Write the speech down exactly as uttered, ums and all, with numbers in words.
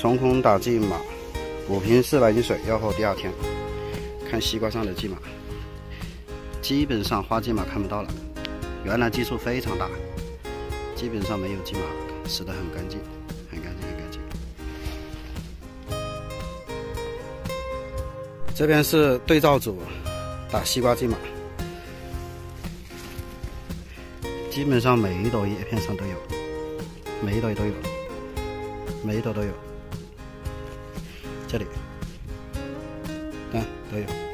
冲空打蓟马，五瓶四百斤水，要喝第二天。看西瓜上的蓟马，基本上花蓟马看不到了，原来基数非常大，基本上没有蓟马，死得很干净，很干净，很干净。这边是对照组打西瓜蓟马，基本上每一朵叶片上都有，每一朵都有，每一朵都有。这里，看都有。